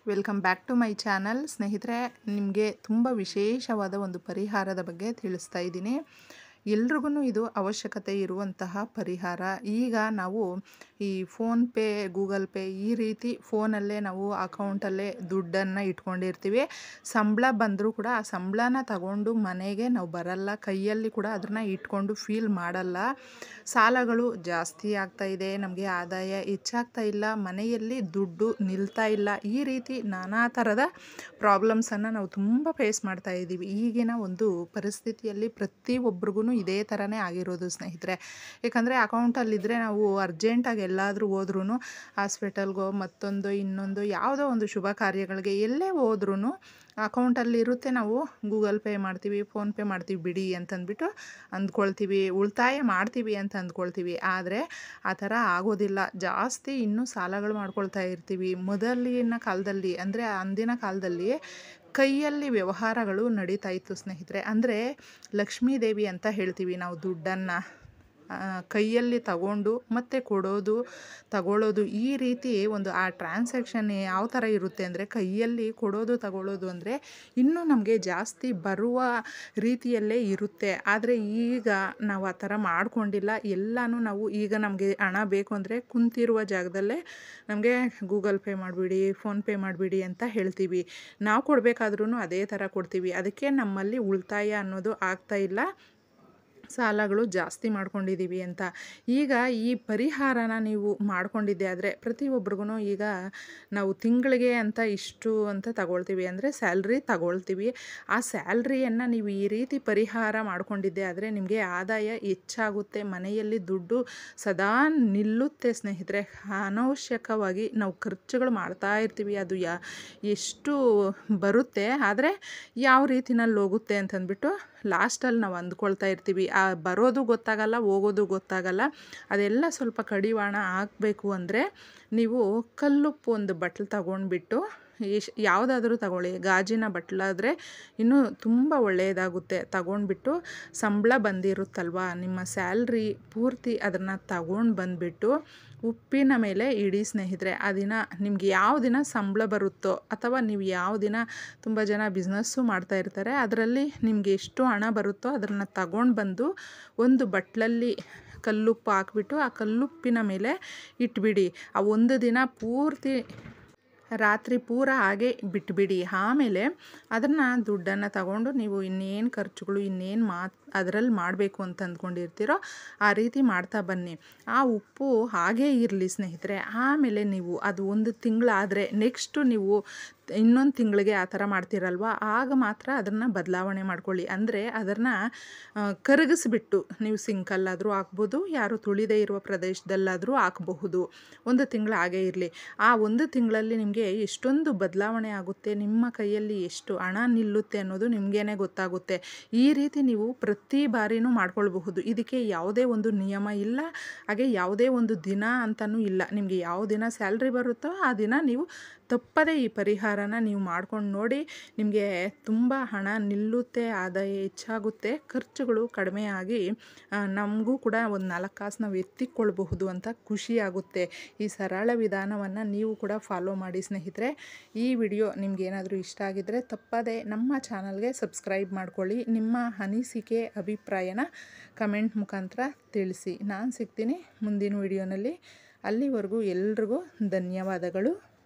Welcome back to my channel. ಸ್ನೇಹಿತರೆ, ನಿಮಗೆ ತುಂಬ ವಿಶೇಷವಾದ ಒಂದು ಪರಿಹಾರದ ಬಗ್ಗೆ ತಿಳಿಸ್ತಾ ಇದ್ದೀನಿ. ಎಲ್ರಿಗೂ ಇದು ಅವಶ್ಯಕತೆ ಇರುವಂತಹ ಪರಿಹಾರ. ಈಗ ನಾವು ಈ ಫೋನ್ಪೇ, ಗೂಗಲ್ ಪೇ ಈ ರೀತಿ ಫೋನಲ್ಲೇ ನಾವು ಅಕೌಂಟಲ್ಲೇ ದುಡ್ಡನ್ನು ಇಟ್ಕೊಂಡಿರ್ತೀವಿ. ಸಂಬಳ ಬಂದರೂ ಕೂಡ ಆ ಸಂಬಳನ ತಗೊಂಡು ಮನೆಗೆ ನಾವು ಬರಲ್ಲ, ಕೈಯಲ್ಲಿ ಕೂಡ ಅದನ್ನು ಇಟ್ಕೊಂಡು ಫೀಲ್ ಮಾಡಲ್ಲ. ಸಾಲಗಳು ಜಾಸ್ತಿ ಆಗ್ತಾ ಇದೆ, ನಮಗೆ ಆದಾಯ ಹೆಚ್ಚಾಗ್ತಾ ಇಲ್ಲ, ಮನೆಯಲ್ಲಿ ದುಡ್ಡು ನಿಲ್ತಾ ಇಲ್ಲ. ಈ ರೀತಿ ನಾನಾ ಥರದ ಪ್ರಾಬ್ಲಮ್ಸನ್ನು ನಾವು ತುಂಬ ಫೇಸ್ ಮಾಡ್ತಾ ಇದ್ದೀವಿ. ಈಗಿನ ಒಂದು ಪರಿಸ್ಥಿತಿಯಲ್ಲಿ ಪ್ರತಿಯೊಬ್ಬರಿಗೂ ಇದೇ ಥರನೇ ಆಗಿರೋದು ಸ್ನೇಹಿತರೆ. ಏಕೆಂದರೆ ಅಕೌಂಟಲ್ಲಿದ್ದರೆ ನಾವು ಅರ್ಜೆಂಟಾಗಿ ಎಲ್ಲಾದರೂ ಹೋದ್ರೂ, ಹಾಸ್ಪಿಟಲ್ಗೋ ಮತ್ತೊಂದು ಇನ್ನೊಂದು ಯಾವುದೋ ಒಂದು ಶುಭ ಕಾರ್ಯಗಳಿಗೆ ಎಲ್ಲೇ ಹೋದ್ರೂ ಅಕೌಂಟಲ್ಲಿ ಇರುತ್ತೆ. ನಾವು ಗೂಗಲ್ ಪೇ ಮಾಡ್ತೀವಿ, ಫೋನ್ಪೇ ಮಾಡ್ತೀವಿ ಬಿಡಿ ಅಂತಂದ್ಬಿಟ್ಟು ಅಂದ್ಕೊಳ್ತೀವಿ, ಉಳಿತಾಯ ಮಾಡ್ತೀವಿ ಅಂತ ಅಂದ್ಕೊಳ್ತೀವಿ. ಆದರೆ ಆ ಥರ ಆಗೋದಿಲ್ಲ. ಜಾಸ್ತಿ ಇನ್ನೂ ಸಾಲಗಳು ಮಾಡ್ಕೊಳ್ತಾ ಇರ್ತೀವಿ. ಮೊದಲಿನ ಕಾಲದಲ್ಲಿ ಅಂದರೆ ಅಂದಿನ ಕಾಲದಲ್ಲಿ ಕೈಯಲ್ಲಿ ವ್ಯವಹಾರಗಳು ನಡೀತಾ ಇತ್ತು ಸ್ನೇಹಿತರೆ. ಅಂದರೆ ಲಕ್ಷ್ಮೀದೇವಿ ಅಂತ ಹೇಳ್ತೀವಿ ನಾವು. ದುಡ್ಡನ್ನು ಕೈಯಲ್ಲಿ ತಗೊಂಡು ಮತ್ತೆ ಕೊಡೋದು, ತಗೊಳ್ಳೋದು, ಈ ರೀತಿ ಒಂದು ಆ ಟ್ರಾನ್ಸಾಕ್ಷನ್ ಯಾವ ಥರ ಇರುತ್ತೆ ಅಂದರೆ ಕೈಯಲ್ಲಿ ಕೊಡೋದು ತಗೊಳ್ಳೋದು ಅಂದರೆ ಇನ್ನೂ ನಮಗೆ ಜಾಸ್ತಿ ಬರುವ ರೀತಿಯಲ್ಲೇ ಇರುತ್ತೆ. ಆದರೆ ಈಗ ನಾವು ಆ ಥರ ಮಾಡ್ಕೊಂಡಿಲ್ಲ. ಎಲ್ಲನೂ ನಾವು ಈಗ ನಮಗೆ ಹಣ ಬೇಕು ಅಂದರೆ ಕುಂತಿರುವ ಜಾಗದಲ್ಲೇ ನಮಗೆ ಗೂಗಲ್ ಪೇ ಮಾಡಿಬಿಡಿ, ಫೋನ್ಪೇ ಮಾಡಿಬಿಡಿ ಅಂತ ಹೇಳ್ತೀವಿ. ನಾವು ಕೊಡಬೇಕಾದ್ರೂ ಅದೇ ಥರ ಕೊಡ್ತೀವಿ. ಅದಕ್ಕೆ ನಮ್ಮಲ್ಲಿ ಉಳಿತಾಯ ಅನ್ನೋದು ಆಗ್ತಾ ಇಲ್ಲ, ಸಾಲಗಳು ಜಾಸ್ತಿ ಮಾಡ್ಕೊಂಡಿದ್ದೀವಿ ಅಂತ. ಈಗ ಈ ಪರಿಹಾರನ ನೀವು ಮಾಡ್ಕೊಂಡಿದ್ದೆ ಆದರೆ ಪ್ರತಿಯೊಬ್ರಿಗೂ ಈಗ ನಾವು ತಿಂಗಳಿಗೆ ಅಂತ ಇಷ್ಟು ಅಂತ ತಗೊಳ್ತೀವಿ, ಅಂದರೆ ಸ್ಯಾಲ್ರಿ ತಗೊಳ್ತೀವಿ. ಆ ಸ್ಯಾಲ್ರಿಯನ್ನು ನೀವು ಈ ರೀತಿ ಪರಿಹಾರ ಮಾಡ್ಕೊಂಡಿದ್ದೆ ಆದರೆ ನಿಮಗೆ ಆದಾಯ ಹೆಚ್ಚಾಗುತ್ತೆ, ಮನೆಯಲ್ಲಿ ದುಡ್ಡು ಸದಾ ನಿಲ್ಲುತ್ತೆ ಸ್ನೇಹಿತರೆ. ಅನವಶ್ಯಕವಾಗಿ ನಾವು ಖರ್ಚುಗಳು ಮಾಡ್ತಾ ಇರ್ತೀವಿ. ಅದು ಎಷ್ಟು ಬರುತ್ತೆ ಆದರೆ ಯಾವ ರೀತಿನಲ್ಲಿ ಹೋಗುತ್ತೆ ಅಂತಂದ್ಬಿಟ್ಟು ಲಾಸ್ಟಲ್ಲಿ ನಾವು ಅಂದ್ಕೊಳ್ತಾ ಇರ್ತೀವಿ. ಬರೋದು ಗೊತ್ತಾಗಲ್ಲ, ಹೋಗೋದು ಗೊತ್ತಾಗಲ್ಲ. ಅದೆಲ್ಲ ಸ್ವಲ್ಪ ಕಡಿವಾಣ ಹಾಕಬೇಕು ಅಂದರೆ ನೀವು ಕಲ್ಲುಪ್ಪು ಒಂದು ಬಟ್ಲು ತಗೊಂಡ್ಬಿಟ್ಟು, ಯಾವುದಾದ್ರೂ ತಗೊಳ್ಳಿ, ಗಾಜಿನ ಬಟ್ಲಾದರೆ ಇನ್ನೂ ತುಂಬ ಒಳ್ಳೆಯದಾಗುತ್ತೆ. ತಗೊಂಡ್ಬಿಟ್ಟು ಸಂಬಳ ಬಂದಿರುತ್ತಲ್ವ ನಿಮ್ಮ ಸ್ಯಾಲ್ರಿ ಪೂರ್ತಿ ಅದನ್ನು ತಗೊಂಡು ಬಂದುಬಿಟ್ಟು ಉಪ್ಪಿನ ಮೇಲೆ ಇಡಿ ಸ್ನೇಹಿತರೆ. ಆ ದಿನ ನಿಮ್ಗೆ ಯಾವ ದಿನ ಸಂಬಳ ಬರುತ್ತೋ, ಅಥವಾ ನೀವು ಯಾವ ದಿನ ತುಂಬ ಜನ ಬಿಸ್ನೆಸ್ಸು ಮಾಡ್ತಾ ಇರ್ತಾರೆ, ಅದರಲ್ಲಿ ನಿಮಗೆ ಎಷ್ಟು ಹಣ ಬರುತ್ತೋ ಅದನ್ನು ತಗೊಂಡು ಬಂದು ಒಂದು ಬಟ್ಲಲ್ಲಿ ಕಲ್ಲುಪ್ಪು ಹಾಕ್ಬಿಟ್ಟು ಆ ಕಲ್ಲುಪ್ಪಿನ ಮೇಲೆ ಇಟ್ಬಿಡಿ. ಆ ಒಂದು ದಿನ ಪೂರ್ತಿ ರಾತ್ರಿ ಪೂರ ಹಾಗೆ ಬಿಟ್ಬಿಡಿ. ಆಮೇಲೆ ಅದನ್ನು ದುಡ್ಡನ್ನು ತಗೊಂಡು ನೀವು ಇನ್ನೇನು ಖರ್ಚುಗಳು ಇನ್ನೇನು ಅದರಲ್ಲಿ ಮಾಡಬೇಕು ಅಂತ ಅಂದ್ಕೊಂಡಿರ್ತೀರೋ ಆ ರೀತಿ ಮಾಡ್ತಾ ಬನ್ನಿ. ಆ ಉಪ್ಪು ಹಾಗೇ ಇರಲಿ ಸ್ನೇಹಿತರೆ. ಆಮೇಲೆ ನೀವು ಅದು ಒಂದು ತಿಂಗಳಾದರೆ ನೆಕ್ಸ್ಟು ನೀವು ಇನ್ನೊಂದು ತಿಂಗಳಿಗೆ ಆ ಥರ ಮಾಡ್ತೀರಲ್ವ, ಆಗ ಮಾತ್ರ ಅದನ್ನು ಬದಲಾವಣೆ ಮಾಡ್ಕೊಳ್ಳಿ. ಅಂದರೆ ಅದನ್ನು ಕರಗಿಸ್ಬಿಟ್ಟು ನೀವು ಸಿಂಕಲ್ಲಾದರೂ ಹಾಕ್ಬೋದು, ಯಾರು ತುಳಿದೇ ಇರುವ ಪ್ರದೇಶದಲ್ಲಾದರೂ ಹಾಕಬಹುದು. ಒಂದು ತಿಂಗಳು ಹಾಗೇ ಇರಲಿ. ಆ ಒಂದು ತಿಂಗಳಲ್ಲಿ ನಿಮಗೆ ಎಷ್ಟೊಂದು ಬದಲಾವಣೆ ಆಗುತ್ತೆ, ನಿಮ್ಮ ಕೈಯಲ್ಲಿ ಎಷ್ಟು ಹಣ ನಿಲ್ಲುತ್ತೆ ಅನ್ನೋದು ನಿಮಗೇನೆ ಗೊತ್ತಾಗುತ್ತೆ. ಈ ರೀತಿ ನೀವು ಪ್ರತಿ ಬಾರಿನೂ ಮಾಡ್ಕೊಳ್ಬಹುದು. ಇದಕ್ಕೆ ಯಾವುದೇ ಒಂದು ನಿಯಮ ಇಲ್ಲ, ಹಾಗೆ ಯಾವುದೇ ಒಂದು ದಿನ ಅಂತಲೂ ಇಲ್ಲ. ನಿಮಗೆ ಯಾವ ದಿನ ಸ್ಯಾಲ್ರಿ ಬರುತ್ತೋ ಆ ದಿನ ನೀವು ತಪ್ಪದೇ ಈ ಪರಿಹಾರನ ನೀವು ಮಾಡ್ಕೊಂಡು ನೋಡಿ. ನಿಮಗೆ ತುಂಬ ಹಣ ನಿಲ್ಲುತ್ತೆ, ಆದಾಯ ಹೆಚ್ಚಾಗುತ್ತೆ, ಖರ್ಚುಗಳು ಕಡಿಮೆ ಆಗಿ ನಮಗೂ ಕೂಡ ಒಂದು 4 ಕಾಸು ನಾವು ಎತ್ತಿಕ್ಕೊಳ್ಬಹುದು ಅಂತ ಖುಷಿಯಾಗುತ್ತೆ. ಈ ಸರಳ ವಿಧಾನವನ್ನು ನೀವು ಕೂಡ ಫಾಲೋ ಮಾಡಿ ಸ್ನೇಹಿತರೆ. ಈ ವಿಡಿಯೋ ನಿಮಗೇನಾದರೂ ಇಷ್ಟ ಆಗಿದ್ದರೆ ತಪ್ಪದೇ ನಮ್ಮ ಚಾನಲ್ಗೆ ಸಬ್ಸ್ಕ್ರೈಬ್ ಮಾಡ್ಕೊಳ್ಳಿ. ನಿಮ್ಮ ಅನಿಸಿಕೆ ಅಭಿಪ್ರಾಯನ ಕಮೆಂಟ್ ಮುಖಾಂತರ ತಿಳಿಸಿ. ನಾನು ಸಿಗ್ತೀನಿ ಮುಂದಿನ ವಿಡಿಯೋನಲ್ಲಿ. ಅಲ್ಲಿವರೆಗೂ ಎಲ್ರಿಗೂ ಧನ್ಯವಾದಗಳು.